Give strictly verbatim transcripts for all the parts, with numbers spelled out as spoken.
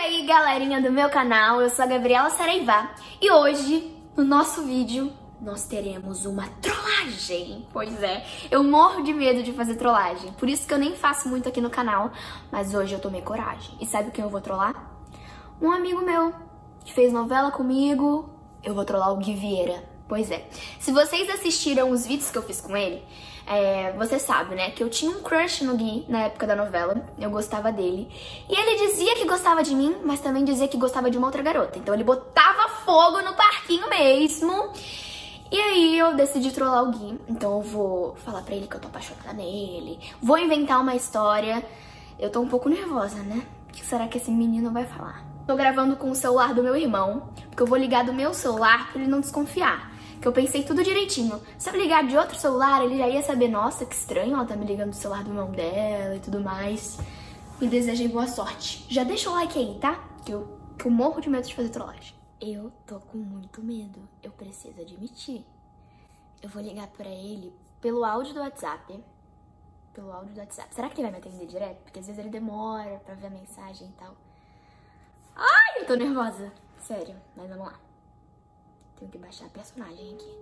aí, galerinha do meu canal, eu sou a Gabriela Saraiva e hoje, no nosso vídeo, nós teremos uma trollagem. Pois é, eu morro de medo de fazer trollagem, por isso que eu nem faço muito aqui no canal, mas hoje eu tomei coragem. E sabe quem eu vou trollar? Um amigo meu, que fez novela comigo, eu vou trollar o Gui Vieira. Pois é, se vocês assistiram os vídeos que eu fiz com ele, é, você sabe, né, que eu tinha um crush no Gui na época da novela, eu gostava dele. E ele dizia que gostava de mim, mas também dizia que gostava de uma outra garota. Então ele botava fogo no parquinho mesmo. E aí eu decidi trollar o Gui, então eu vou falar pra ele que eu tô apaixonada nele, vou inventar uma história. Eu tô um pouco nervosa, né? O que será que esse menino vai falar? Tô gravando com o celular do meu irmão, porque eu vou ligar do meu celular pra ele não desconfiar. Que eu pensei tudo direitinho. Se eu ligar de outro celular, ele já ia saber, nossa, que estranho, ela tá me ligando do celular do irmão dela e tudo mais. Me desejei boa sorte. Já deixa o like aí, tá? Que eu, que eu morro de medo de fazer trollagem. Eu tô com muito medo, eu preciso admitir. Eu vou ligar pra ele pelo áudio do WhatsApp. Pelo áudio do WhatsApp. Será que ele vai me atender direto? Porque às vezes ele demora pra ver a mensagem e tal. Ai, eu tô nervosa. Sério, mas vamos lá. Tenho que baixar a personagem aqui.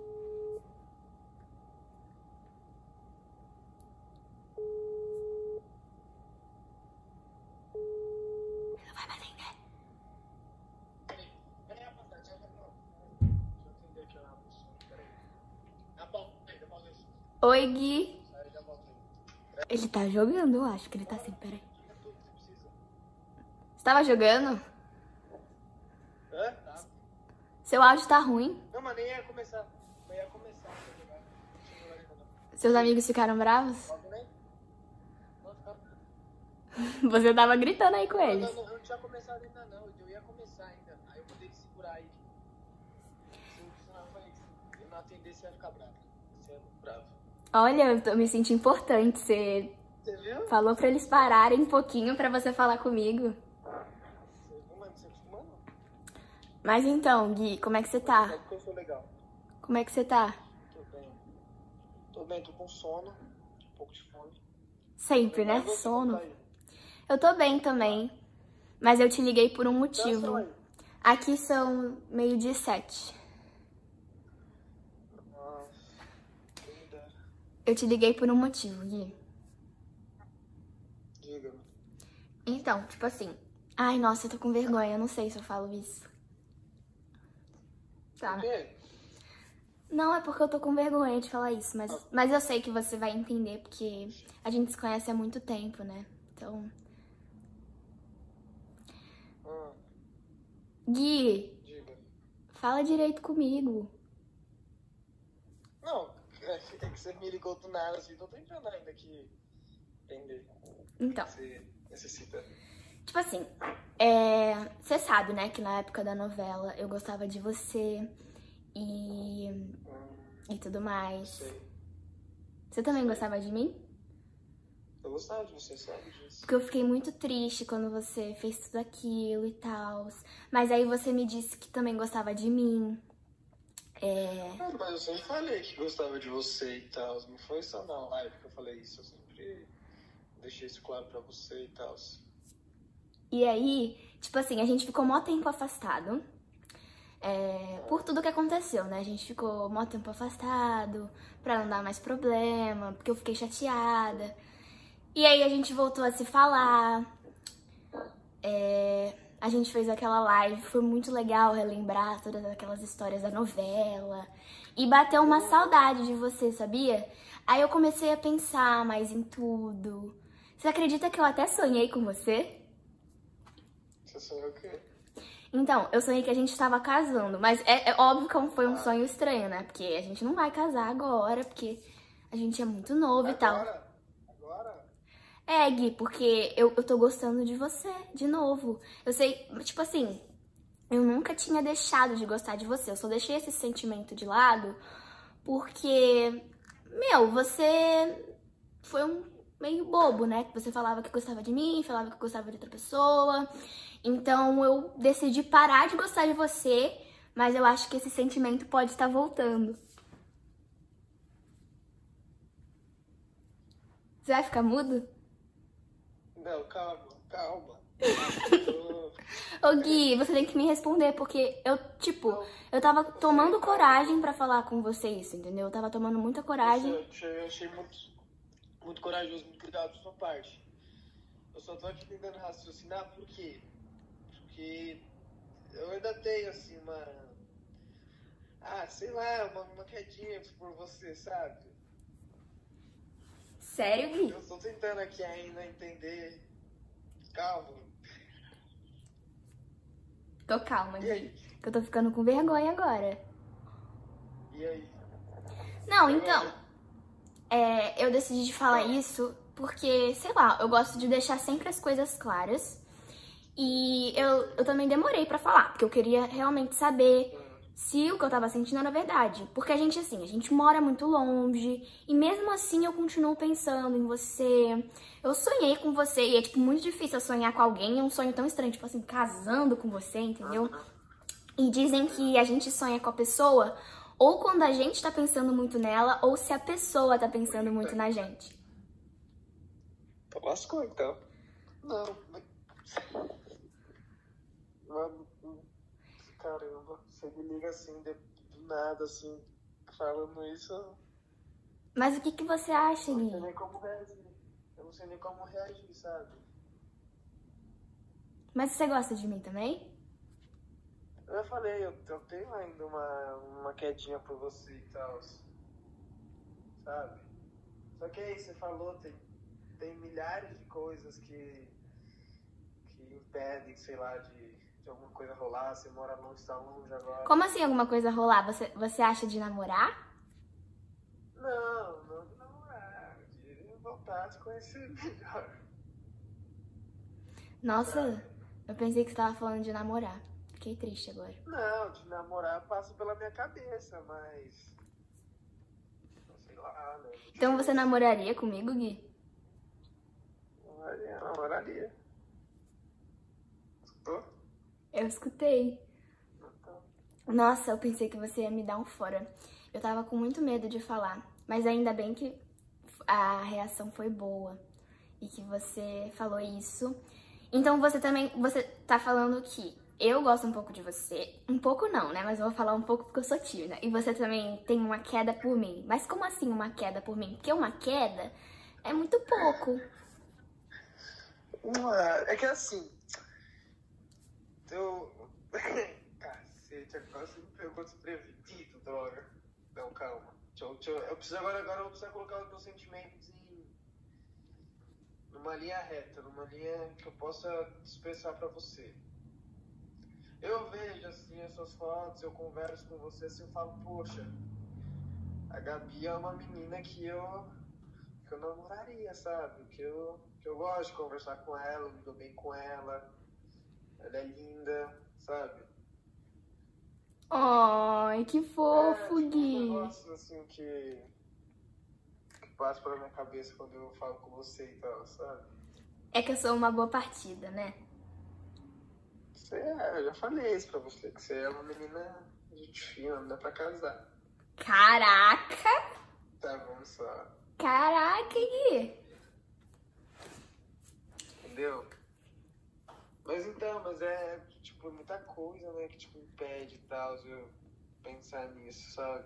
Ele não vai me atender. Oi, Gui. Ele tá jogando, eu acho que ele tá assim, peraí. Você tava jogando? Hã? Tá. Seu áudio tá ruim? Não, mas nem ia começar. Nem ia começar a jogar. Seus amigos ficaram bravos? Não, nem. Não, fica... Você tava gritando aí com não, eles. não, não, eu não tinha começado ainda não. Eu ia começar ainda. Aí eu vou ter que segurar aí. Se eu não, não atender, você ia ficar bravo. Você é muito bravo. Olha, eu tô me sentindo importante. Você Você viu? falou pra eles pararem um pouquinho pra você falar comigo. Você viu, mano? Você acostumou, não? Mas então, Gui, como é que você tá? Sabe que eu sou legal. Como é que você tá? Tô bem. Tô bem, tô com sono. Um pouco de fome. Sempre, né? Mas você, Sono. como tá aí? Eu tô bem também. Mas eu te liguei por um Que horas são motivo. aí? Aqui são meio-dia e sete. Nossa, quem me dera. Eu te liguei por um motivo, Gui. Diga-me. Então, tipo assim... Ai, nossa, eu tô com vergonha. Eu não sei se eu falo isso. Tá. Por quê? Não, é porque eu tô com vergonha de falar isso. Mas, mas eu sei que você vai entender, porque a gente se conhece há muito tempo, né? Então... Ah, Gui, diga. fala direito comigo. Não, é que é que você me ligou do nada, assim, então eu tô tentando ainda aqui entender Então, o que você necessita. tipo assim, é, você sabe, né, que na época da novela eu gostava de você e, Hum, e tudo mais. sei. Você também gostava de mim? Eu gostava de você, sabe disso. Porque eu fiquei muito triste quando você fez tudo aquilo e tal. Mas aí você me disse que também gostava de mim. É... Ah, mas eu sempre falei que gostava de você e tal. Não foi só na live que eu falei isso. Eu sempre deixei isso claro pra você e tal. E aí, tipo assim, a gente ficou mó tempo afastado. É, por tudo que aconteceu, né? A gente ficou mó tempo afastado, pra não dar mais problema, porque eu fiquei chateada. E aí a gente voltou a se falar. É, a gente fez aquela live, foi muito legal relembrar todas aquelas histórias da novela. E bateu uma saudade de você, sabia? Aí eu comecei a pensar mais em tudo. Você acredita que eu até sonhei com você? Você sonhou o quê? Então, eu sonhei que a gente tava casando, mas é, é óbvio que foi um sonho estranho, né? Porque a gente não vai casar agora, porque a gente é muito novo e tal. Agora? Agora? É, Gui, porque eu, eu tô gostando de você, de novo. Eu sei, tipo assim, eu nunca tinha deixado de gostar de você. Eu só deixei esse sentimento de lado porque, meu, você foi um meio bobo, né? Que você falava que gostava de mim, falava que gostava de outra pessoa. Então eu decidi parar de gostar de você, mas eu acho que esse sentimento pode estar voltando. Você vai ficar mudo? Não, calma, calma. Eu tô- Ô Gui, você tem que me responder, porque eu, tipo, eu tava tomando coragem pra falar com você isso, entendeu? Eu tava tomando muita coragem. Eu achei, eu achei muito, muito corajoso, muito legal da sua parte. Eu só tô aqui tentando raciocinar, por quê? Porque eu ainda tenho, assim, uma... Ah, sei lá, uma, uma quedinha por você, sabe? Sério, Gui? Eu tô tentando aqui ainda entender. Calma. Tô calma, E Gui. aí? Que eu tô ficando com vergonha agora. E aí? Não, então, é, eu decidi de falar isso porque, sei lá, eu gosto de deixar sempre as coisas claras. E eu, eu também demorei pra falar, porque eu queria realmente saber se o que eu tava sentindo era verdade. Porque a gente, assim, a gente mora muito longe, e mesmo assim eu continuo pensando em você. Eu sonhei com você, e é, tipo, muito difícil eu sonhar com alguém, é um sonho tão estranho, tipo assim, casando com você, entendeu? E dizem que a gente sonha com a pessoa ou quando a gente tá pensando muito nela, ou se a pessoa tá pensando muito na gente. Tá lascou, então. Não, mas... Mano, caramba, você me liga assim, de, do nada, assim, falando isso, Mas o que que você acha, eu não sei Gui? nem como reagir. Eu não sei nem como reagir, sabe? Mas você gosta de mim também? Eu já falei, eu, eu tenho ainda uma, uma quedinha por você e tal, sabe? Só que aí, você falou, tem, tem milhares de coisas que, que impedem, sei lá, de, de alguma coisa rolar, você mora longe, tá longe agora. Como assim alguma coisa rolar? Você, você acha de namorar? Não, não de namorar, de voltar a se conhecer melhor. Nossa, eu pensei que você tava falando de namorar. Fiquei triste agora. Não, de namorar passa pela minha cabeça, mas... sei lá, né? Então você namoraria comigo, Gui? Namoraria, namoraria. Escutou? Eu escutei. Então, Nossa, eu pensei que você ia me dar um fora. Eu tava com muito medo de falar, mas ainda bem que a reação foi boa e que você falou isso. Então você também, você tá falando que eu gosto um pouco de você. Um pouco não, né? Mas eu vou falar um pouco porque eu sou tímida. E você também tem uma queda por mim. Mas como assim uma queda por mim? Porque uma queda é muito pouco. é que assim... Eu... Cacete, agora você me pegou desprevenido, droga. Não, calma. Deixa eu, deixa eu, eu preciso agora, agora eu preciso colocar os meus sentimentos em... numa linha reta, numa linha que eu possa expressar pra você. Eu vejo, assim, as suas fotos, eu converso com você, assim, eu falo, poxa, a Gabi é uma menina que eu, que eu namoraria, sabe? Que eu, que eu gosto de conversar com ela, eu me dou bem com ela, ela é linda, sabe? Ai, que fofo, é, tipo, Gui. um negócio, assim, que, que passa pela minha cabeça quando eu falo com você e tal, sabe? É que eu sou uma boa partida, né? Você é, eu já falei isso pra você, que você é uma menina gente fina, não dá pra casar. Caraca! Tá, vamos só. Caraca, Gui! Entendeu? Mas então, mas é, tipo, muita coisa, né, que, tipo, impede e tal, de eu pensar nisso, sabe?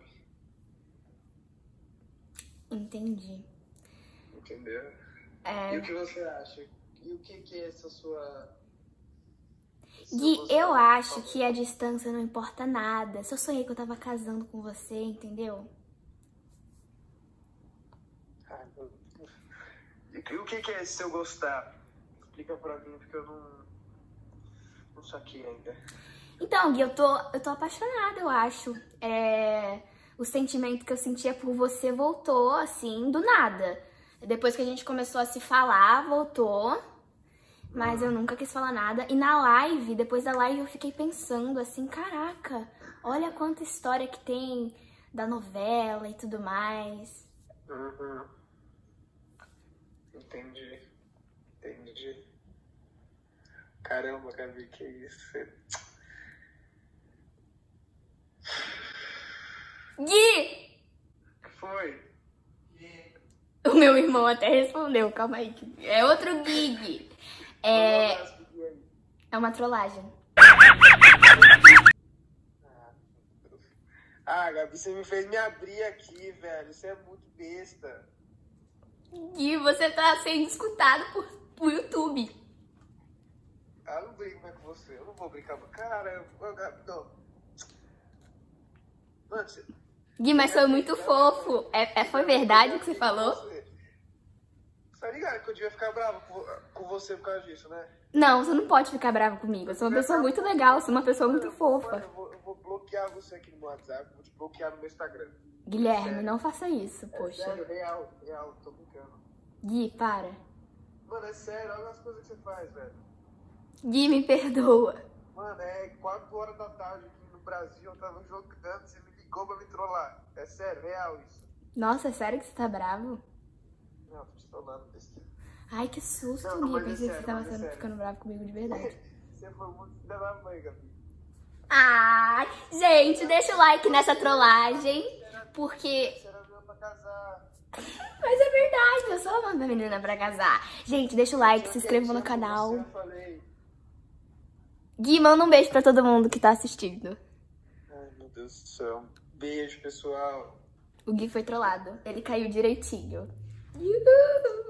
Entendi. Entendeu? É... E o que você acha? E o que que é essa sua... Gui, eu acho que a distância não importa nada. Só sonhei que eu tava casando com você, entendeu? Ah, eu... E o que que é esse seu gostar? Explica pra mim, porque eu não... não saquei ainda. Então, Gui, eu tô, eu tô apaixonada, eu acho. É... O sentimento que eu sentia por você voltou, assim, do nada. Depois que a gente começou a se falar, voltou. Mas eu nunca quis falar nada. E na live, depois da live, eu fiquei pensando assim, caraca, olha quanta história que tem da novela e tudo mais. Uhum. Entendi. Entendi. Caramba, Gabi, que isso? Gui! O que foi? O meu irmão até respondeu, calma aí. É outro Gui, Gui. É... é uma trollagem. Ah, Gabi, você me fez me abrir aqui, velho. Você é muito besta. Gui, você tá sendo escutado por, por YouTube. Ah, eu não brinco mais com você. Eu não vou brincar com... Cara, eu... Gabi, não. Mano, você... Gui, mas foi muito fofo. É, é, foi verdade o que você falou? Você tá ligado que eu devia ficar bravo com, com você por causa disso, né? Não, você não pode ficar bravo comigo. Eu sou uma pessoa muito legal, eu sou uma pessoa muito fofa. Mano, eu vou, eu vou bloquear você aqui no meu WhatsApp, vou te bloquear no meu Instagram. Guilherme, Sério. não faça isso, É poxa. sério, real, real, tô brincando. Gui, para. Mano, é sério, olha as coisas que você faz, velho. Gui, me perdoa. Mano, é quatro horas da tarde aqui no Brasil, eu tava jogando, você me ligou pra me trollar. É sério, real isso. Nossa, é sério que você tá bravo? Não, tô te trollando, besteira. Ai, que susto, Não, não, Gui. mas é Pensei que sério, você tava mas é sendo, sério. ficando bravo comigo de verdade. Você foi muito filha da mãe, Gabi. Ai, gente, deixa o like nessa trollagem, porque... Você era minha pra casar. Mas é verdade, eu sou uma menina pra casar. Gente, deixa o like, se inscreva no canal. Você, eu falei. Gui, manda um beijo pra todo mundo que tá assistindo. Ai, meu Deus do céu. Beijo, pessoal. O Gui foi trollado, ele caiu direitinho. Uhul.